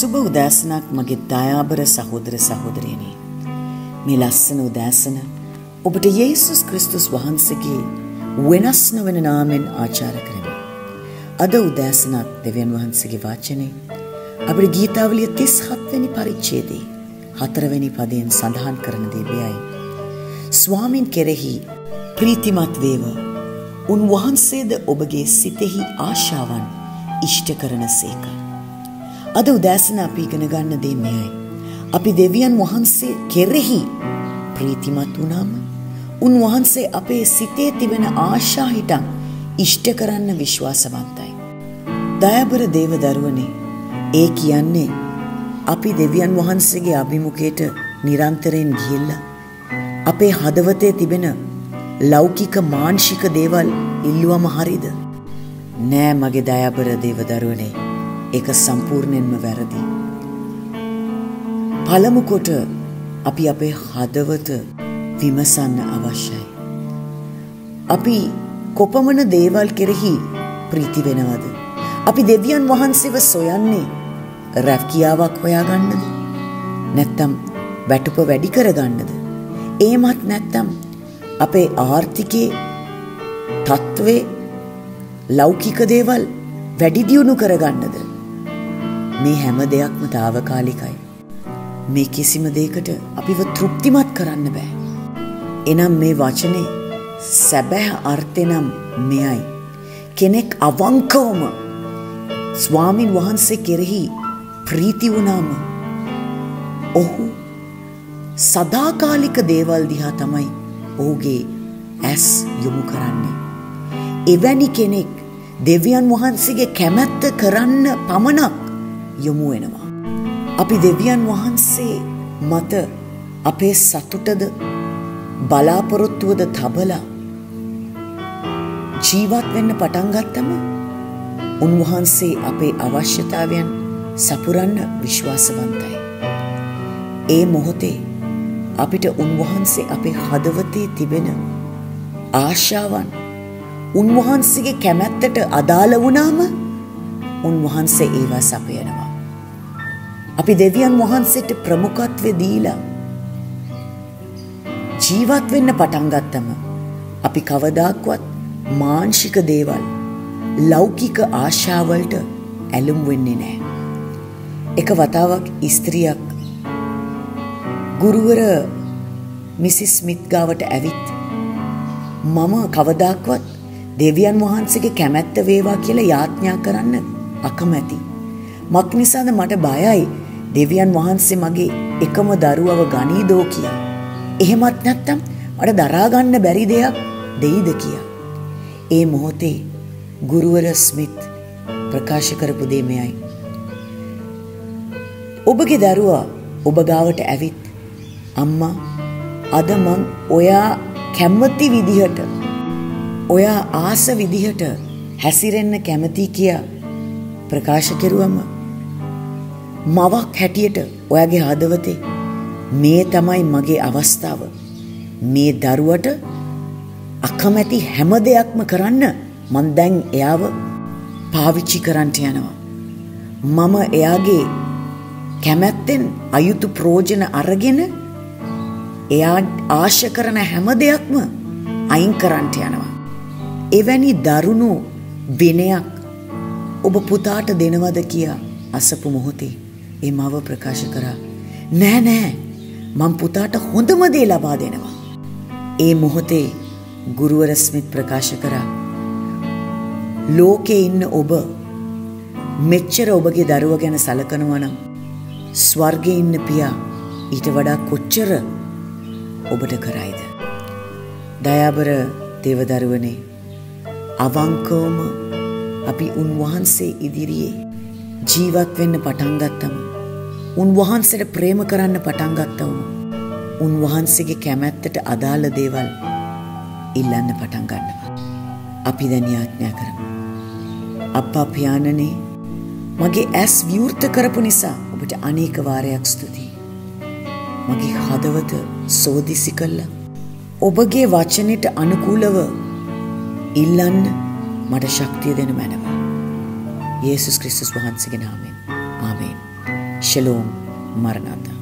සුබ උදෑසනක් මගේ දයාබර සහෝදර සහෝදරියනි. මේ ලස්සන උදෑසන ඔබට යේසුස් ක්‍රිස්තුස් වහන්සේගේ වෙනස් නොවන නාමයෙන් ආචාර කරමි. අද උදෑසනක් දෙවියන් වහන්සේගේ වචනේ අපේ ගීතාවලිය 37 වෙනි පරිච්ඡේදයේ 4 වෙනි පදයෙන් සඳහන් කරන දේ මෙයයි. ස්වාමින් කෙරෙහි ප්‍රීතිමත් වේව. උන්වහන්සේද ඔබගේ සිතෙහි ආශාවන් ඉෂ්ට කරනසේක. අද උදෑසන අපි ඉගෙන ගන්න දේ මෙයයි. අපි දෙවියන් වහන්සේ කෙරෙහි ප්‍රීතිමත් වුණාම උන්වහන්සේ අපේ සිතේ තිබෙන ආශා හිතන් ඉෂ්ට කරන්න විශ්වාසවන්තයි. දයාබර දේව දරුවනේ, ඒ කියන්නේ අපි දෙවියන් වහන්සේගේ අභිමුඛයට නිරන්තරයෙන් ගිහිල්ලා අපේ හදවතේ තිබෙන ලෞකික මානසික දේවල් ඉල්ලුවම හරිද? නෑ මගේ දයාබර දේව දරුවනේ, ඒක සම්පූර්ණයෙන්ම වැරදි. පළමු කොට අපි අපේ හදවත විමසන්න අවශ්‍යයි. අපි කොපමණ දේවල් කෙරෙහි ප්‍රීති වෙනවද? අපි දෙවියන් වහන්සේව සොයන්නේ රැකියාවක් හොයාගන්නද? නැත්නම් වැටුප වැඩි කරගන්නද? එහෙමත් නැත්නම් අපේ ආර්ථිකයේ තත්ත්වේ ලෞකික දේවල් වැඩි දියුණු කරගන්නද? මේ හැම දෙයක්ම తాවකාලිකයි. මේ කිසිම දෙයකට අපිව තෘප්තිමත් කරන්න බෑ. එනම් මේ වචනේ සැබෑ අර්ථය නම් මෙයයි. කෙනෙක් අවංකවම ස්වාමින් වහන්සේ කෙරෙහි ප්‍රීති වුණාම ඔහු සදාකාලික දේවල් දිහා තමයි ඔහුගේ ඇස් යොමු කරන්නේ. එවැනි කෙනෙක් දෙවියන් වහන්සේගේ කැමැත්ත කරන්න පමණක් යොමු වෙනවා. අපි දෙවියන් වහන්සේ මත අපේ සතුටද බලාපොරොත්තුවද තබලා ජීවත් වෙන්න පටන් ගත්තම උන්වහන්සේ අපේ අවශ්‍යතාවයන් සපුරන්න විශ්වාසවන්තයි. ඒ මොහොතේ අපිට උන්වහන්සේ අපේ හදවතේ තිබෙන ආශාවන් උන්වහන්සේගේ කැමැත්තට අදාළ වුණාම උන්වහන්සේ ඒවා සපයනවා. අපි දෙවියන් වහන්සේට ප්‍රමුඛත්වය දීලා ජීවත් වෙන්න පටන් ගත්තම අපි කවදාක්වත් මානසික දේවල් ලෞකික ආශාවලට ඇලුම් වෙන්නේ නැහැ. එක වතාවක් ස්ත්‍රියක් ගුරුවර මිසිස් ස්මිත් ගාවට ඇවිත් මම කවදාක්වත් දෙවියන් වහන්සේගේ කැමැත්ත වේවා කියලා යාඥා කරන්න අකමැති. මක් නිසාද මට බයයි දෙවියන් වහන්සේ මගේ එකම දරුවව ගනීදෝ කියා. එහෙමත් නැත්නම් මට දරා ගන්න බැරි දෙයක් දෙයිද කියා. ඒ මොහොතේ ගුරුවර ස්මිත් ප්‍රකාශ කරපු දේ මෙයයි. ඔබගේ දරුවා ඔබ ගාවට ඇවිත් අම්මා අද මං ඔයා කැමති විදිහට ඔයා ආස විදිහට හැසිරෙන්න කැමති කියා ප්‍රකාශ කෙරුවම මවක් හැටියට ඔයාගේ හදවතේ මේ තමයි මගේ අවස්ථාව, මේ දරුවට අකමැති හැම දෙයක්ම කරන්න මං දැන් එයාව පාවිච්චි කරන්නට යනවා. මම එයාගේ කැමැත්තෙන් අයුතු ප්‍රයෝජන අරගෙන එයා ආශා කරන හැම දෙයක්ම අයින් කරන්නට යනවා. එවැනි දරුණු විනයක් ඔබ පුතාට දෙනවද කියා අසපු මොහොතේ ඒ මව ප්‍රකාශ කරා, නෑ මං පුතාට හොඳම දේ ලබා දෙනවා. ඒ මොහොතේ ගුරුවර ස්මිත් ප්‍රකාශ කරා, ලෝකේ ඉන්න ඔබ මෙච්චර ඔබගේ දරුවා ගැන සලකනවා නම් ස්වර්ගයේ ඉන්න පියා ඊට වඩා කොච්චර ඔබට කරයිද? දයාබර දේවදරුවනේ, අවංකවම අපි උන්වහන්සේ ඉදිරියේ ජීවත් වෙන්න පටන් ගත්තම, උන්වහන්සේට ප්‍රේම කරන්න පටන් ගත්තම උන්වහන්සේගේ කැමැත්තට අදාළ දේවල් ඉල්ලන්න පටන් ගන්නවා. අපි දැන් යාඥා කරමු. අප්පා පියාණනේ, මගේ ඇස් විවෘත කරපු නිසා ඔබට අනේක වාරයක් ස්තුතියි. මගේ හදවත සෝදිසි කළා ඔබගේ වචනෙට අනුකූලව ඉල්ලන්න මට ශක්තිය දෙන මැනව. යේසුස් ක්‍රිස්තුස් වහන්සේගේ නාමයෙන්. ආමේන්. ශලෝම් මරණාතා.